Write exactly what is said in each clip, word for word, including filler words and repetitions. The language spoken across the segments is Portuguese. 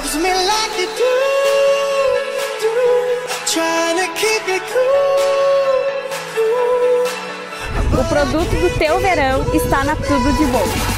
loves me like you do, do. Trying to keep it cool, cool. O produto do teu verão está na Tudo de Bom.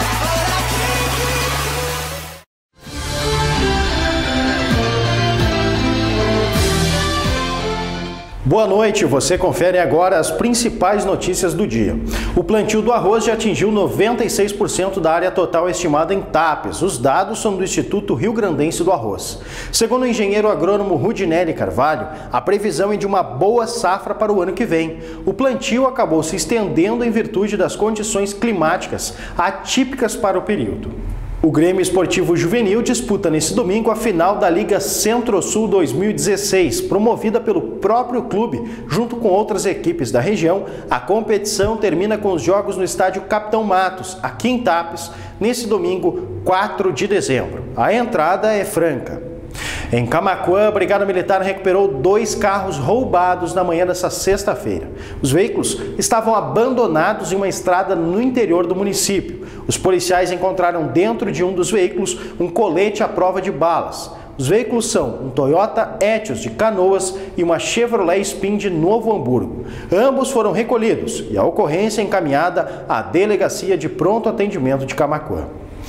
Boa noite, você confere agora as principais notícias do dia. O plantio do arroz já atingiu noventa e seis por cento da área total estimada em Tapes. Os dados são do Instituto Rio Grandense do Arroz. Segundo o engenheiro agrônomo Rudinelli Carvalho, a previsão é de uma boa safra para o ano que vem. O plantio acabou se estendendo em virtude das condições climáticas atípicas para o período. O Grêmio Esportivo Juvenil disputa nesse domingo a final da Liga Centro-Sul dois mil e dezesseis, promovida pelo próprio clube, junto com outras equipes da região. A competição termina com os jogos no estádio Capitão Matos, aqui em Tapes, nesse domingo, quatro de dezembro. A entrada é franca. Em Camaquã, a Brigada Militar recuperou dois carros roubados na manhã dessa sexta-feira. Os veículos estavam abandonados em uma estrada no interior do município. Os policiais encontraram dentro de um dos veículos um colete à prova de balas. Os veículos são um Toyota Etios de Canoas e uma Chevrolet Spin de Novo Hamburgo. Ambos foram recolhidos e a ocorrência encaminhada à Delegacia de Pronto Atendimento de Camaquã.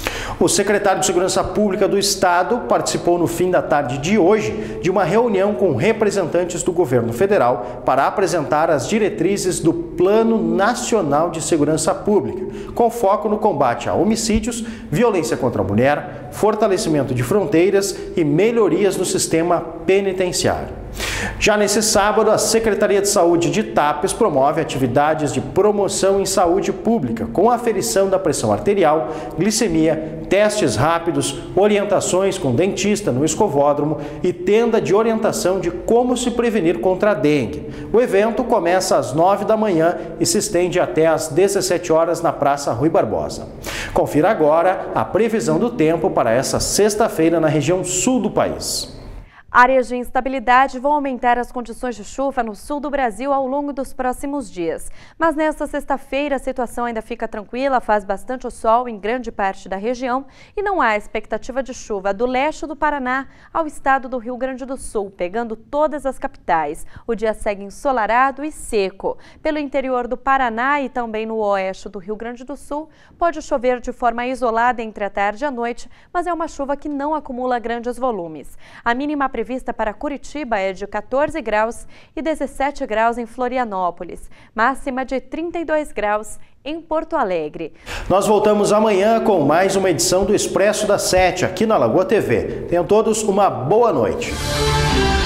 O secretário de Segurança Pública do Estado participou no fim da tarde de hoje de uma reunião com representantes do governo federal para apresentar as diretrizes do Plano Nacional de Segurança Pública, com foco no combate a homicídios, violência contra a mulher, fortalecimento de fronteiras e melhorias no sistema penitenciário. Já nesse sábado, a Secretaria de Saúde de Tapes promove atividades de promoção em saúde pública, com aferição da pressão arterial, glicemia, testes rápidos, orientações com dentista no escovódromo e tenda de orientação de como se prevenir contra a dengue. O evento começa às nove da manhã e se estende até às dezessete horas na Praça Rui Barbosa. Confira agora a previsão do tempo para essa sexta-feira na região sul do país. Áreas de instabilidade vão aumentar as condições de chuva no sul do Brasil ao longo dos próximos dias. Mas nesta sexta-feira a situação ainda fica tranquila, faz bastante sol em grande parte da região e não há expectativa de chuva do leste do Paraná ao estado do Rio Grande do Sul, pegando todas as capitais. O dia segue ensolarado e seco. Pelo interior do Paraná e também no oeste do Rio Grande do Sul, pode chover de forma isolada entre a tarde e a noite, mas é uma chuva que não acumula grandes volumes. A mínima prevista para Curitiba é de quatorze graus e dezessete graus em Florianópolis, máxima de trinta e dois graus em Porto Alegre. Nós voltamos amanhã com mais uma edição do Expresso das Sete, aqui na Lagoa T V. Tenham todos uma boa noite.